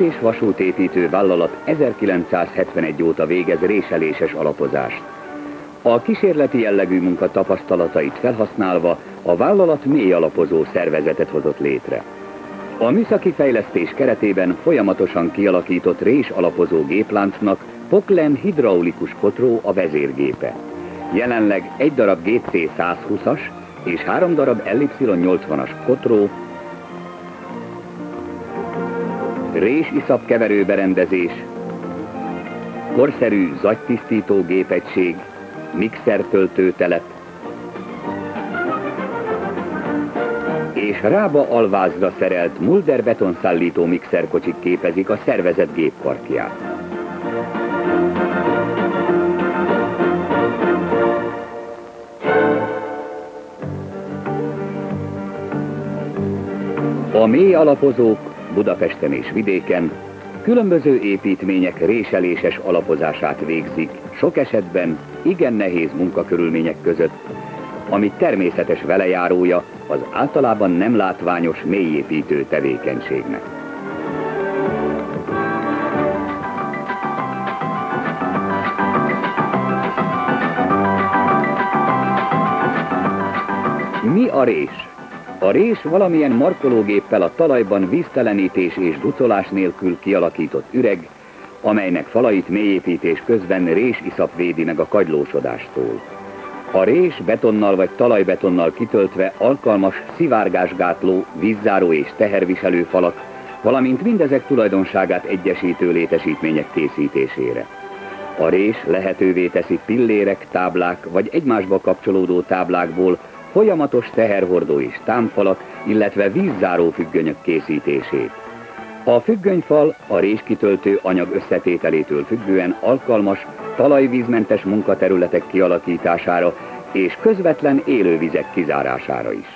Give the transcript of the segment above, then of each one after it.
és vasútépítő vállalat 1971 óta végez réseléses alapozást. A kísérleti jellegű munka tapasztalatait felhasználva a vállalat mély alapozó szervezetet hozott létre. A műszaki fejlesztés keretében folyamatosan kialakított rés alapozó gépláncnak Poklen hidraulikus kotró a vezérgépe. Jelenleg egy darab GC 120-as és 3 darab LY80-as kotró, rés-iszap keverőberendezés, korszerű zagytisztító gépegység, mixertöltőtelep és rába alvázra szerelt Mulder betonszállító mixerkocsik képezik a szervezet gépparkját. A mély alapozók Budapesten és vidéken különböző építmények réseléses alapozását végzik, sok esetben igen nehéz munkakörülmények között, ami természetes velejárója az általában nem látványos mélyépítő tevékenységnek. Mi a rés? A rés valamilyen markológéppel a talajban víztelenítés és ducolás nélkül kialakított üreg, amelynek falait mélyépítés közben résiszap védi meg a kagylósodástól. A rés betonnal vagy talajbetonnal kitöltve alkalmas szivárgásgátló, vízzáró és teherviselő falak, valamint mindezek tulajdonságát egyesítő létesítmények készítésére. A rés lehetővé teszi pillérek, táblák vagy egymásba kapcsolódó táblákból folyamatos teherhordó és támfalak, illetve vízzáró függönyök készítését. A függönyfal a réskitöltő anyag összetételétől függően alkalmas talajvízmentes munkaterületek kialakítására és közvetlen élővizek kizárására is.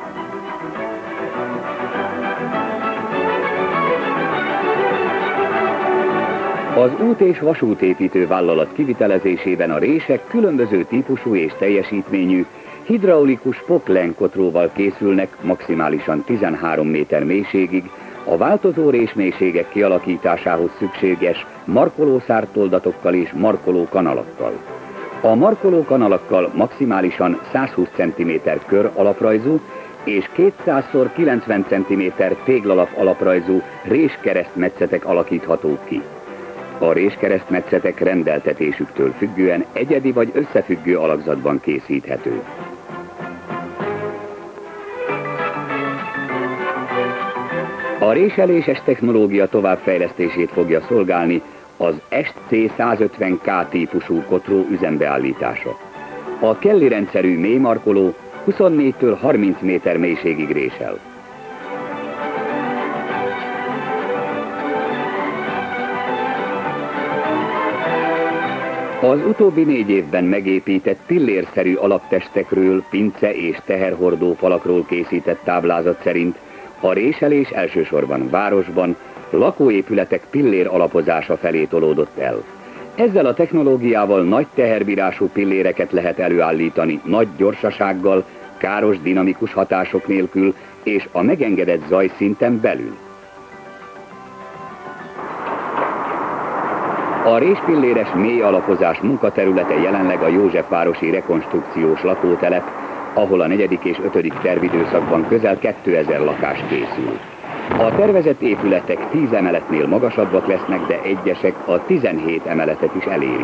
Az út- és vasútépítő vállalat kivitelezésében a rések különböző típusú és teljesítményű hidraulikus Poklen kotróval készülnek maximálisan 13 méter mélységig, a változó résmélységek kialakításához szükséges markolószártoldatokkal és markolókanalakkal. A markolókanalakkal maximálisan 120 cm kör alaprajzú és 200x90 cm téglalap alaprajzú réskeresztmetszetek alakíthatók ki. A réskeresztmetszetek rendeltetésüktől függően egyedi vagy összefüggő alakzatban készíthető. A réseléses technológia továbbfejlesztését fogja szolgálni az SC150K típusú kotró üzembeállítása. A Kelly rendszerű mélymarkoló 24-től 30 méter mélységig résel. Az utóbbi 4 évben megépített pillérszerű alaptestekről, pince és teherhordó falakról készített táblázat szerint a réselés elsősorban városban, lakóépületek pillér alapozása felé tolódott el. Ezzel a technológiával nagy teherbírású pilléreket lehet előállítani nagy gyorsasággal, káros dinamikus hatások nélkül és a megengedett zajszinten belül. A réspilléres mély alapozás munkaterülete jelenleg a Józsefvárosi rekonstrukciós lakótelep, ahol a 4. és 5. tervidőszakban közel 2000 lakás készül. A tervezett épületek 10 emeletnél magasabbak lesznek, de egyesek a 17 emeletet is elérik.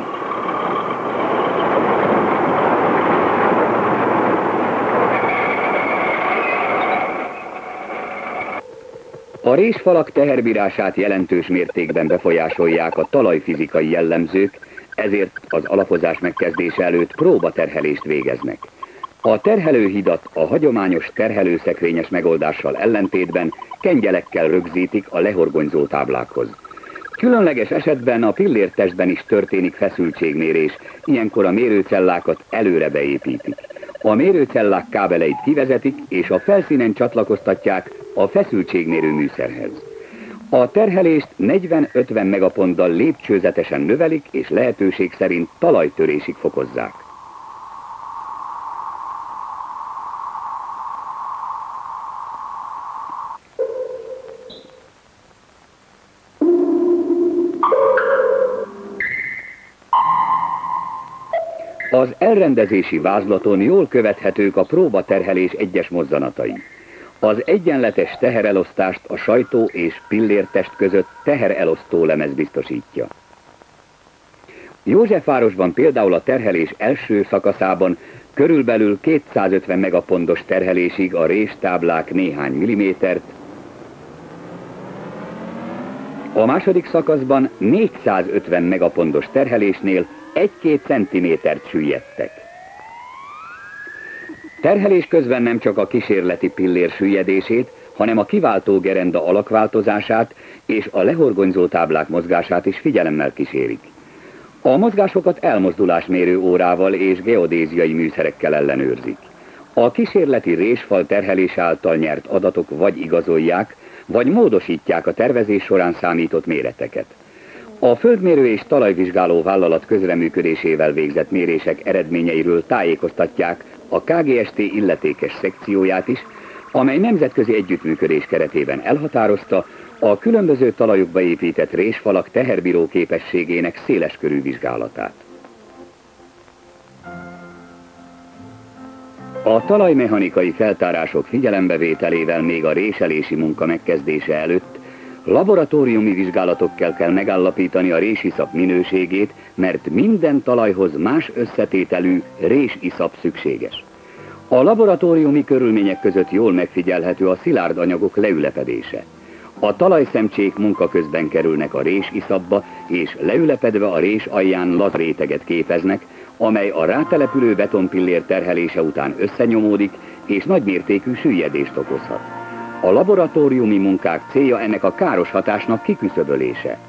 A résfalak teherbírását jelentős mértékben befolyásolják a talajfizikai jellemzők, ezért az alapozás megkezdése előtt próbaterhelést végeznek. A terhelőhidat a hagyományos terhelőszekrényes megoldással ellentétben kengyelekkel rögzítik a lehorgonyzó táblákhoz. Különleges esetben a pillértestben is történik feszültségmérés, ilyenkor a mérőcellákat előre beépítik. A mérőcellák kábeleit kivezetik és a felszínen csatlakoztatják a feszültségmérő műszerhez. A terhelést 40-50 megaponttal lépcsőzetesen növelik és lehetőség szerint talajtörésig fokozzák. Az elrendezési vázlaton jól követhetők a próbaterhelés egyes mozzanatai. Az egyenletes teherelosztást a sajtó és pillértest között teherelosztó lemez biztosítja. Józsefvárosban például a terhelés első szakaszában körülbelül 250 megapontos terhelésig a réstáblák néhány millimétert, a második szakaszban 450 megapontos terhelésnél 1-2 centimétert süllyedtek. Terhelés közben nem csak a kísérleti pillér süllyedését, hanem a kiváltó gerenda alakváltozását és a lehorgonyzó táblák mozgását is figyelemmel kísérik. A mozgásokat elmozdulásmérő órával és geodéziai műszerekkel ellenőrzik. A kísérleti résfal terhelés által nyert adatok vagy igazolják, vagy módosítják a tervezés során számított méreteket. A földmérő és talajvizsgáló vállalat közreműködésével végzett mérések eredményeiről tájékoztatják a KGST illetékes szekcióját is, amely nemzetközi együttműködés keretében elhatározta a különböző talajokba épített résfalak teherbíró képességének széleskörű vizsgálatát. A talajmechanikai feltárások figyelembevételével még a réselési munka megkezdése előtt laboratóriumi vizsgálatokkal kell megállapítani a résiszap minőségét, mert minden talajhoz más összetételű résiszap szükséges. A laboratóriumi körülmények között jól megfigyelhető a szilárd anyagok leülepedése. A talajszemcsék munka közben kerülnek a résiszapba, és leülepedve a rés alján laza réteget képeznek, amely a rátelepülő betonpillér terhelése után összenyomódik, és nagymértékű süllyedést okozhat. A laboratóriumi munkák célja ennek a káros hatásnak kiküszöbölése.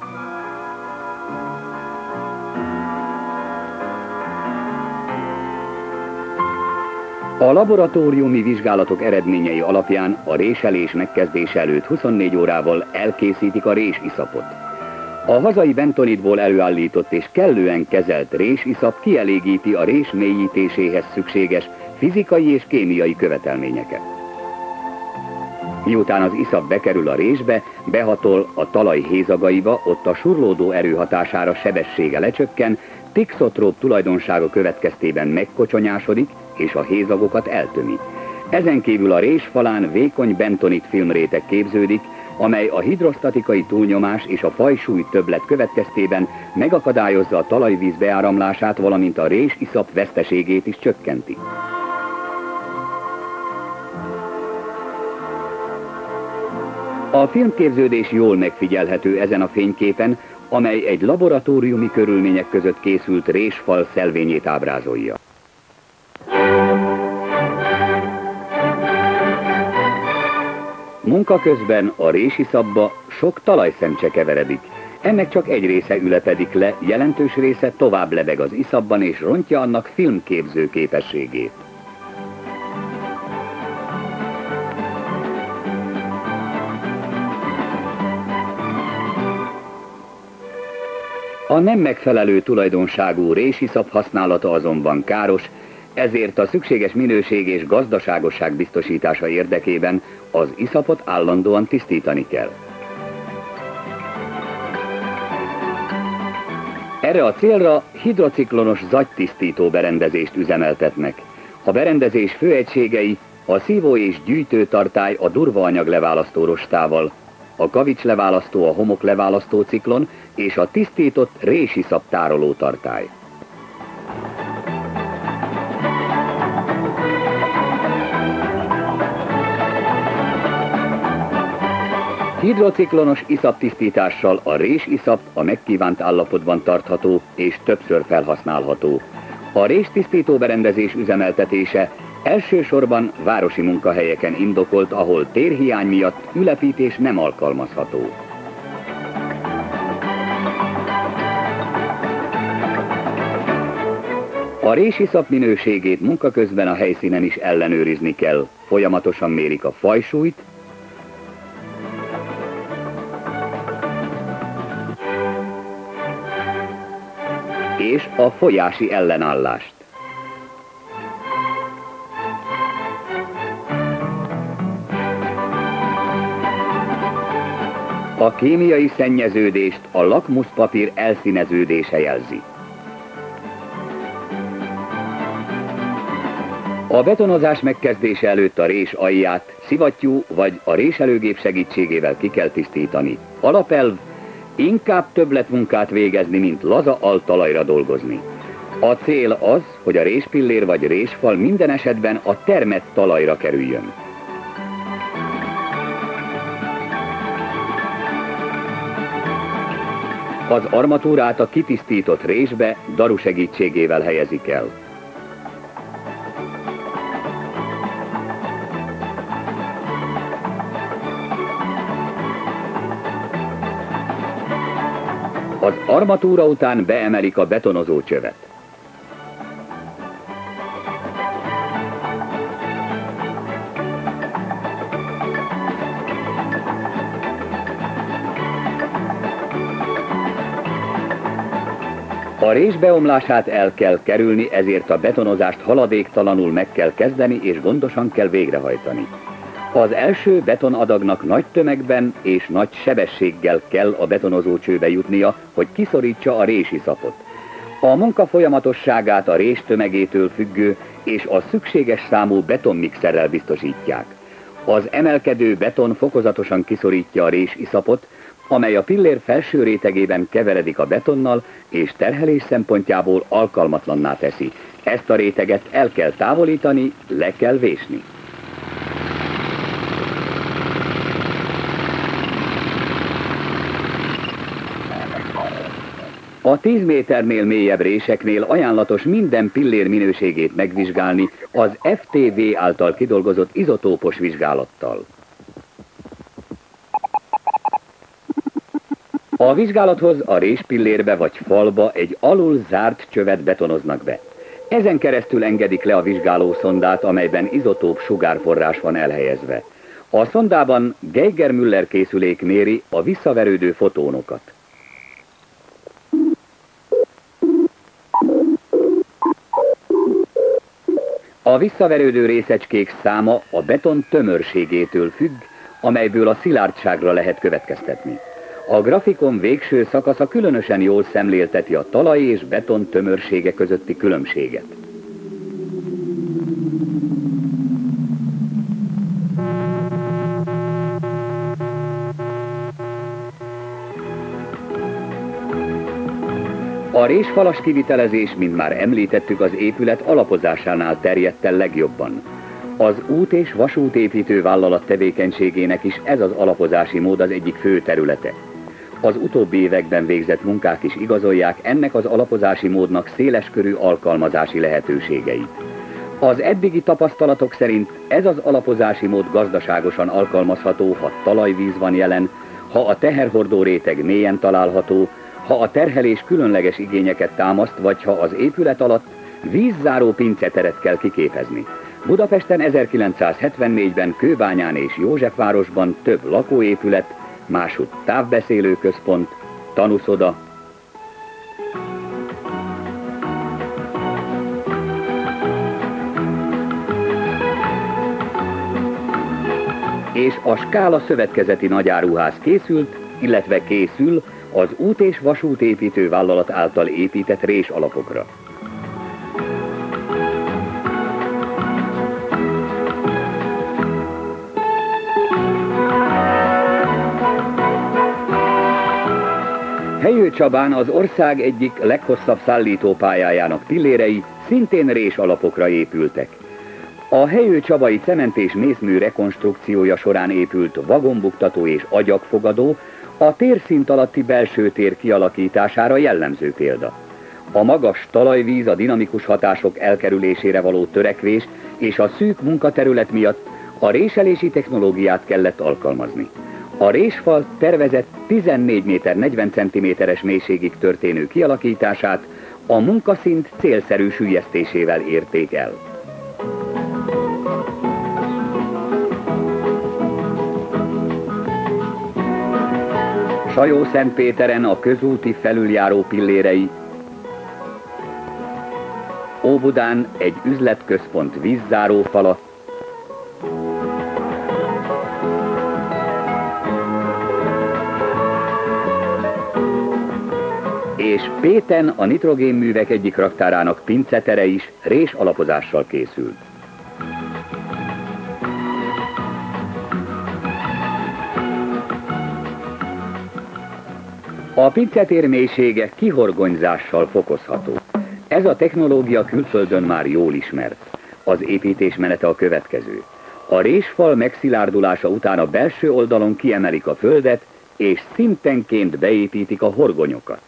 A laboratóriumi vizsgálatok eredményei alapján a réselés megkezdése előtt 24 órával elkészítik a résiszapot. A hazai bentonitból előállított és kellően kezelt résiszap kielégíti a rés mélyítéséhez szükséges fizikai és kémiai követelményeket. Miután az iszap bekerül a résbe, behatol a talaj hézagaiba, ott a surlódó erő hatására sebessége lecsökken, tixotróp tulajdonsága következtében megkocsonyásodik, és a hézagokat eltömi. Ezen kívül a rés falán vékony bentonit filmréteg képződik, amely a hidrosztatikai túlnyomás és a fajsúly többlet következtében megakadályozza a talajvíz beáramlását, valamint a résiszap veszteségét is csökkenti. A filmképződés jól megfigyelhető ezen a fényképen, amely egy laboratóriumi körülmények között készült résfal szelvényét ábrázolja. Munka közben a résiszapba sok talajszemcse keveredik. Ennek csak egy része ülepedik le, jelentős része tovább lebeg az iszapban és rontja annak filmképző képességét. A nem megfelelő tulajdonságú résiszap használata azonban káros, ezért a szükséges minőség és gazdaságosság biztosítása érdekében az iszapot állandóan tisztítani kell. Erre a célra hidrociklonos zagytisztító berendezést üzemeltetnek. A berendezés főegységei a szívó és gyűjtőtartály a durvaanyag leválasztó rostával, a kavics leválasztó a homok leválasztó ciklon és a tisztított résiszap tároló tartály. Hidrociklonos iszaptisztítással a résiszap a megkívánt állapotban tartható és többször felhasználható. A réstisztító berendezés üzemeltetése elsősorban városi munkahelyeken indokolt, ahol térhiány miatt ülepítés nem alkalmazható. A résiszap minőségét munka közben a helyszínen is ellenőrizni kell. Folyamatosan mérik a fajsúlyt, és a folyási ellenállást. A kémiai szennyeződést a lakmuszpapír elszíneződése jelzi. A betonozás megkezdése előtt a rés alját szivattyú vagy a réselőgép segítségével ki kell tisztítani. Alapelv: inkább többletmunkát végezni, mint laza altalajra dolgozni. A cél az, hogy a réspillér vagy résfal minden esetben a termett talajra kerüljön. Az armatúrát a kitisztított résbe daru segítségével helyezik el. Az armatúra után beemelik a betonozó csövet. A rés beomlását el kell kerülni, ezért a betonozást haladéktalanul meg kell kezdeni és gondosan kell végrehajtani. Az első betonadagnak nagy tömegben és nagy sebességgel kell a betonozó csőbe jutnia, hogy kiszorítsa a résiszapot. A munka folyamatosságát a rés tömegétől függő és a szükséges számú betonmixerrel biztosítják. Az emelkedő beton fokozatosan kiszorítja a résiszapot, amely a pillér felső rétegében keveredik a betonnal, és terhelés szempontjából alkalmatlanná teszi. Ezt a réteget el kell távolítani, le kell vésni. A 10 méternél mélyebb réseknél ajánlatos minden pillér minőségét megvizsgálni az FTV által kidolgozott izotópos vizsgálattal. A vizsgálathoz a réspillérbe vagy falba egy alul zárt csövet betonoznak be. Ezen keresztül engedik le a vizsgálószondát, amelyben izotóp sugárforrás van elhelyezve. A szondában Geiger-Müller készülék méri a visszaverődő fotónokat. A visszaverődő részecskék száma a beton tömörségétől függ, amelyből a szilárdságra lehet következtetni. A grafikon végső szakasza különösen jól szemlélteti a talaj és beton tömörsége közötti különbséget. A résfalas kivitelezés, mint már említettük, az épület alapozásánál terjedt el legjobban. Az út- és vasútépítő vállalat tevékenységének is ez az alapozási mód az egyik fő területe. Az utóbbi években végzett munkák is igazolják ennek az alapozási módnak széleskörű alkalmazási lehetőségeit. Az eddigi tapasztalatok szerint ez az alapozási mód gazdaságosan alkalmazható, ha talajvíz van jelen, ha a teherhordó réteg mélyen található, ha a terhelés különleges igényeket támaszt, vagy ha az épület alatt vízzáró pinceteret kell kiképezni. Budapesten 1974-ben Kőbányán és Józsefvárosban több lakóépület, másutt távbeszélőközpont, tanúszoda, és a Skála szövetkezeti nagyáruház készült, illetve készül az út- és vasútépítő vállalat által épített rés alapokra. Hegyő Csabán az ország egyik leghosszabb szállítópályájának pillérei szintén rés alapokra épültek. A Hegyő Csabai cement- és mészmű rekonstrukciója során épült vagonbuktató és agyagfogadó a térszint alatti belső tér kialakítására jellemző példa. A magas talajvíz, a dinamikus hatások elkerülésére való törekvés és a szűk munkaterület miatt a réselési technológiát kellett alkalmazni. A résfal tervezett 14 méter 40 cm-es mélységig történő kialakítását a munkaszint célszerű süllyesztésével érték el. Sajó-Szentpéteren a közúti felüljáró pillérei, Óbudán egy üzletközpont vízzárófala, és Péten a nitrogénművek egyik raktárának pincetere is rés alapozással készült. A pincetér mélysége kihorgonyzással fokozható. Ez a technológia külföldön már jól ismert. Az építés menete a következő. A résfal megszilárdulása után a belső oldalon kiemelik a földet, és szintenként beépítik a horgonyokat.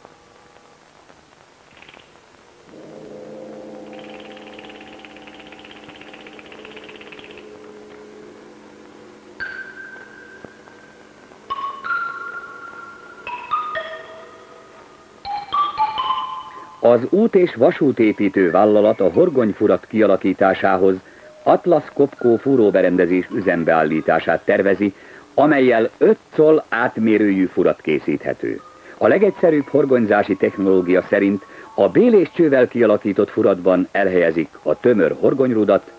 Az út- és vasútépítő vállalat a horgonyfurat kialakításához Atlas Copco fúróberendezés üzembeállítását tervezi, amellyel 5 coll átmérőjű furat készíthető. A legegyszerűbb horgonyzási technológia szerint a béléscsővel kialakított furatban elhelyezik a tömör horgonyrudat,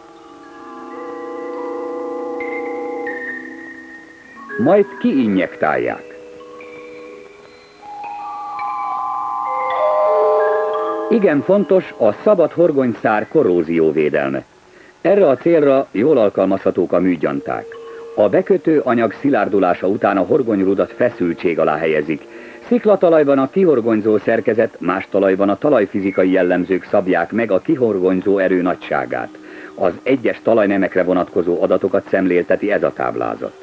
majd kiinjektálják. Igen fontos a szabad horgonyszár korrózióvédelme. Erre a célra jól alkalmazhatók a műgyanták. A bekötő anyag szilárdulása után a horgonyrudat feszültség alá helyezik. Sziklatalajban a kihorgonyzó szerkezet, más talajban a talajfizikai jellemzők szabják meg a kihorgonyzó erő nagyságát. Az egyes talajnemekre vonatkozó adatokat szemlélteti ez a táblázat.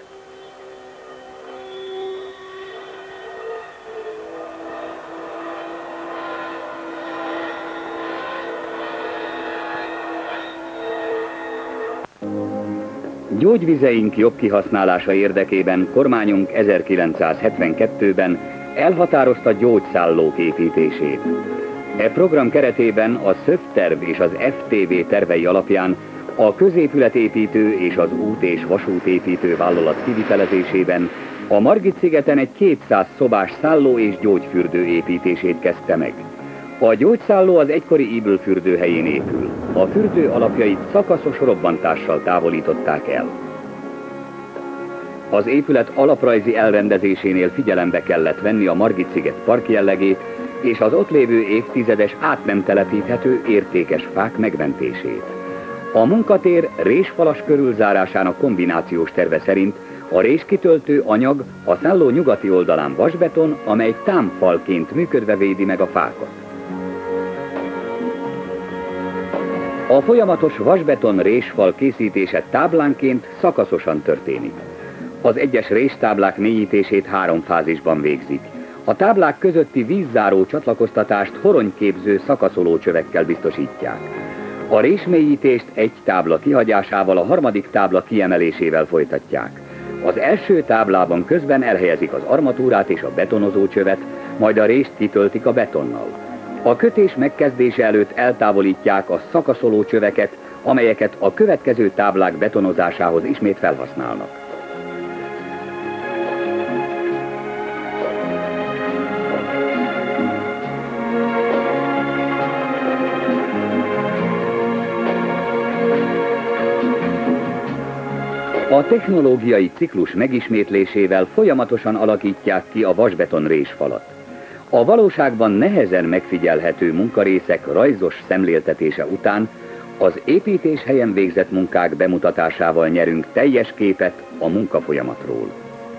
Gyógyvizeink jobb kihasználása érdekében kormányunk 1972-ben elhatározta gyógyszállók építését. E program keretében a szövterv és az FTV tervei alapján a középületépítő és az út- és vasútépítő vállalat kivitelezésében a Margit-szigeten egy 200 szobás szálló és gyógyfürdő építését kezdte meg. A gyógyszálló az egykori íbülfürdő helyén épül. A fürdő alapjait szakaszos robbantással távolították el. Az épület alaprajzi elrendezésénél figyelembe kellett venni a Margit-sziget parkjellegét és az ott lévő évtizedes át nem telepíthető értékes fák megmentését. A munkatér résfalas körülzárásának kombinációs terve szerint a réskitöltő anyag a szálló nyugati oldalán vasbeton, amely támfalként működve védi meg a fákat. A folyamatos vasbeton résfal készítése táblánként szakaszosan történik. Az egyes réstáblák mélyítését 3 fázisban végzik. A táblák közötti vízzáró csatlakoztatást horonyképző szakaszoló csövekkel biztosítják. A résmélyítést egy tábla kihagyásával, a harmadik tábla kiemelésével folytatják. Az első táblában közben elhelyezik az armatúrát és a betonozó csövet, majd a rést kitöltik a betonnal. A kötés megkezdése előtt eltávolítják a szakaszoló csöveket, amelyeket a következő táblák betonozásához ismét felhasználnak. A technológiai ciklus megismétlésével folyamatosan alakítják ki a vasbeton résfalat. A valóságban nehezen megfigyelhető munkarészek rajzos szemléltetése után az építés helyen végzett munkák bemutatásával nyerünk teljes képet a munkafolyamatról.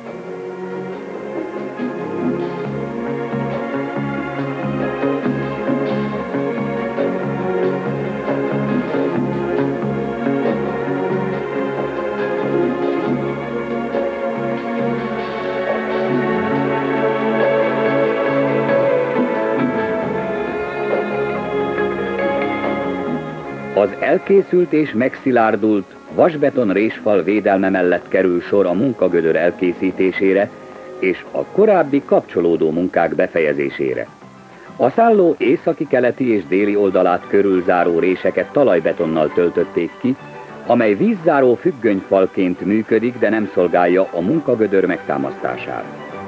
Az elkészült és megszilárdult vasbeton résfal védelme mellett kerül sor a munkagödör elkészítésére és a korábbi kapcsolódó munkák befejezésére. A szálló északi, keleti és déli oldalát körülzáró réseket talajbetonnal töltötték ki, amely vízzáró függönyfalként működik, de nem szolgálja a munkagödör megtámasztását.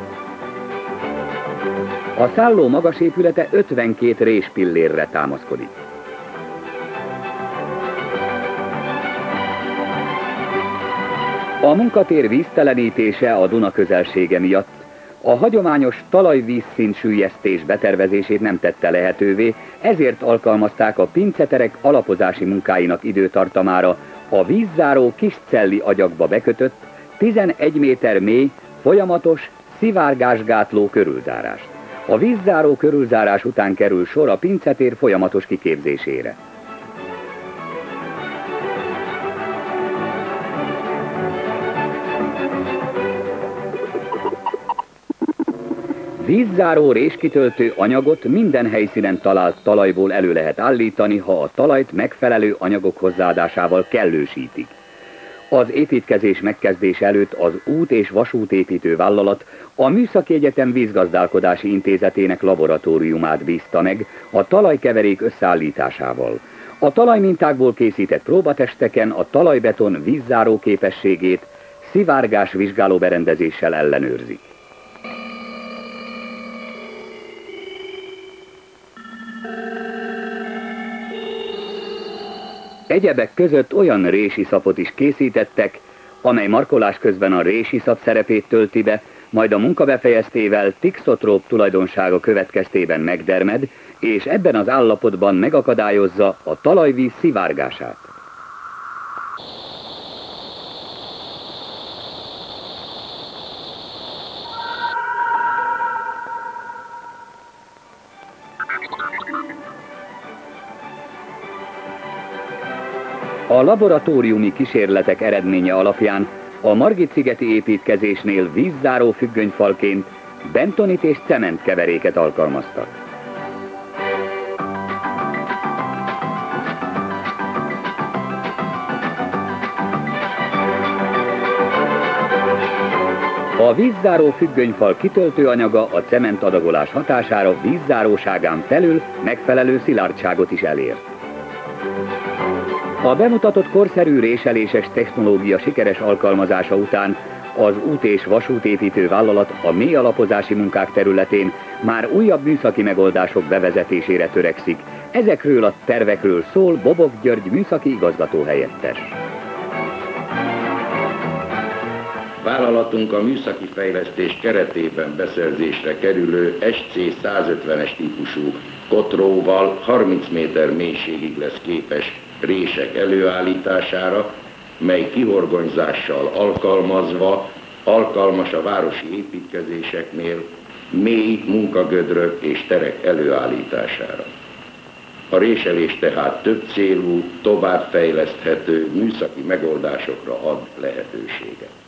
A szálló magas épülete 52 réspillérre támaszkodik. A munkatér víztelenítése a Duna közelsége miatt a hagyományos talajvízszint süllyesztés betervezését nem tette lehetővé, ezért alkalmazták a pinceterek alapozási munkáinak időtartamára a vízzáró kiscelli agyagba bekötött, 11 méter mély, folyamatos, szivárgásgátló körülzárást. A vízzáró körülzárás után kerül sor a pincetér folyamatos kiképzésére. Vízzáró réskitöltő anyagot minden helyszínen talált talajból elő lehet állítani, ha a talajt megfelelő anyagok hozzáadásával kellősítik. Az építkezés megkezdése előtt az út- és vasútépítő vállalat a Műszaki Egyetem Vízgazdálkodási Intézetének laboratóriumát bízta meg a talajkeverék összeállításával. A talajmintákból készített próbatesteken a talajbeton vízzáró képességét szivárgás vizsgáló berendezéssel ellenőrzik. Egyebek között olyan résiszapot is készítettek, amely markolás közben a résiszap szerepét tölti be, majd a munka befejeztével tixotróp tulajdonsága következtében megdermed, és ebben az állapotban megakadályozza a talajvíz szivárgását. A laboratóriumi kísérletek eredménye alapján a Margit-szigeti építkezésnél vízzáró függönyfalként bentonit és cement keveréket alkalmaztak. A vízzáró függönyfal kitöltőanyaga a cement adagolás hatására vízzáróságán felül megfelelő szilárdságot is elér. A bemutatott korszerű réseléses technológia sikeres alkalmazása után az út- és vasútépítő vállalat a mély alapozási munkák területén már újabb műszaki megoldások bevezetésére törekszik. Ezekről a tervekről szól Bobok György műszaki igazgatóhelyettes. Vállalatunk a műszaki fejlesztés keretében beszerzésre kerülő SC150-es típusú kotróval 30 méter mélységig lesz képes rések előállítására, mely kihorgonyzással alkalmazva alkalmas a városi építkezéseknél mély munkagödrök és terek előállítására. A réselés tehát több célú, továbbfejleszthető műszaki megoldásokra ad lehetőséget.